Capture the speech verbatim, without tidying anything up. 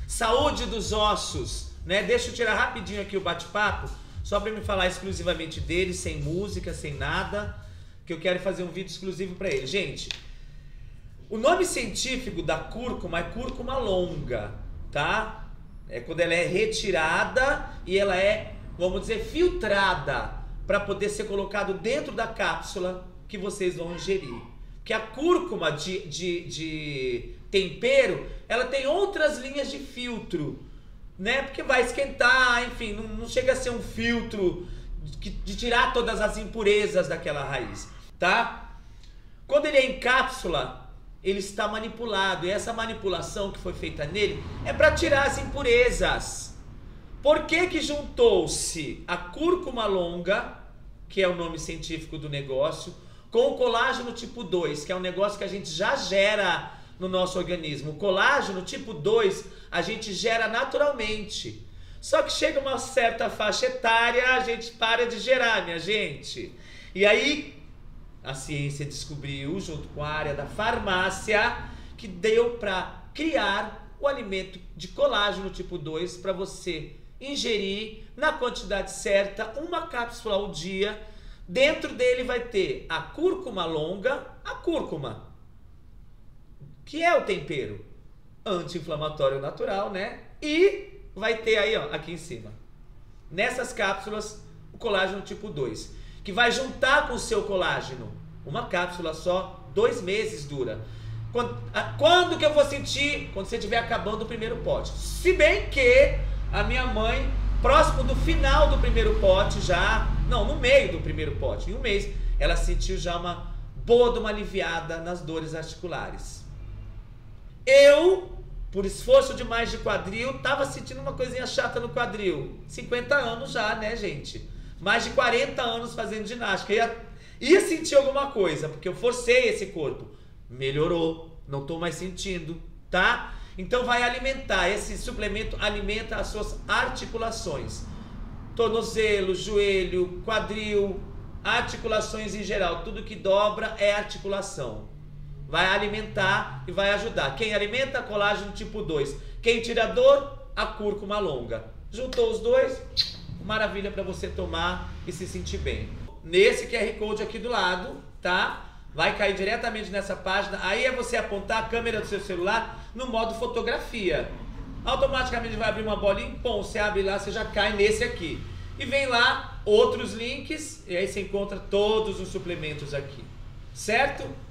saúde dos ossos, né? Deixa eu tirar rapidinho aqui o bate-papo, só para me falar exclusivamente dele, sem música, sem nada, que eu quero fazer um vídeo exclusivo para ele. Gente, o nome científico da cúrcuma é cúrcuma longa, tá? É quando ela é retirada e ela é, vamos dizer, filtrada para poder ser colocado dentro da cápsula que vocês vão ingerir. Porque a cúrcuma de, de, de tempero, ela tem outras linhas de filtro, né? Porque vai esquentar, enfim, não, não chega a ser um filtro de, de tirar todas as impurezas daquela raiz, tá? Quando ele é em cápsula, ele está manipulado, e essa manipulação que foi feita nele é para tirar as impurezas. Por que que juntou-se a cúrcuma longa, que é o nome científico do negócio, com o colágeno tipo dois, que é um negócio que a gente já gera no nosso organismo? O colágeno tipo dois a gente gera naturalmente. Só que chega uma certa faixa etária, a gente para de gerar, minha gente. E aí a ciência descobriu, junto com a área da farmácia, que deu para criar o alimento de colágeno tipo dois para você ingerir na quantidade certa, uma cápsula ao dia. Dentro dele vai ter a cúrcuma longa, a cúrcuma, que é o tempero anti-inflamatório natural, né? E vai ter aí, ó, aqui em cima, nessas cápsulas, o colágeno tipo dois, que vai juntar com o seu colágeno. Uma cápsula só, dois meses dura. Quando, quando que eu vou sentir? Quando você estiver acabando o primeiro pote. Se bem que a minha mãe, próximo do final do primeiro pote já, não, no meio do primeiro pote, em um mês, ela sentiu já uma boa de uma aliviada nas dores articulares. Eu, por esforço demais de quadril, tava sentindo uma coisinha chata no quadril. cinquenta anos já, né, gente? Mais de quarenta anos fazendo ginástica. Ia, ia sentir alguma coisa, porque eu forcei esse corpo. Melhorou, não tô mais sentindo, tá? Então vai alimentar, esse suplemento alimenta as suas articulações. Tornozelo, joelho, quadril, articulações em geral. Tudo que dobra é articulação. Vai alimentar e vai ajudar. Quem alimenta? Colágeno tipo dois. Quem tira dor? A cúrcuma longa. Juntou os dois, maravilha para você tomar e se sentir bem. Nesse Q R Code aqui do lado, tá? Vai cair diretamente nessa página. Aí é você apontar a câmera do seu celular no modo fotografia. Automaticamente vai abrir uma bolinha, pum, você abre lá, você já cai nesse aqui. E vem lá outros links e aí você encontra todos os suplementos aqui. Certo?